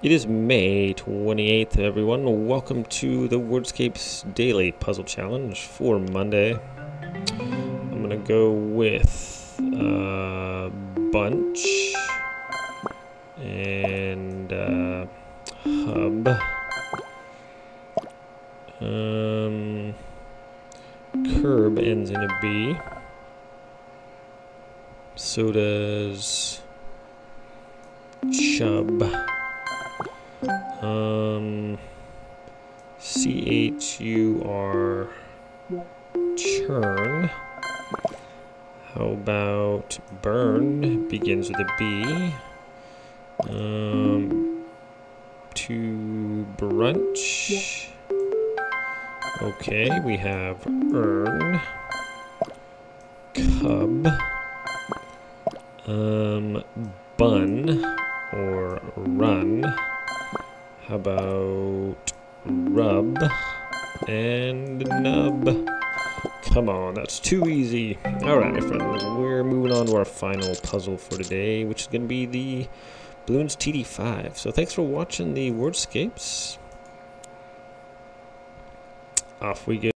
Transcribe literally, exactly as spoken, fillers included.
It is May twenty-eighth, everyone. Welcome to the WORDSCAPES Daily Puzzle Challenge for Monday. I'm going to go with uh, bunch and uh, hub. Um, curb ends in a B. So does chub. Um, C H U R, churn. How about burn? Begins with a B. Um, to brunch. Okay, we have earn. Cub. Um, bun or run. How about rub and nub? Come on, that's too easy. Alright, my friends, we're moving on to our final puzzle for today, which is going to be the Balloons T D five. So thanks for watching the WORDSCAPES. Off we go.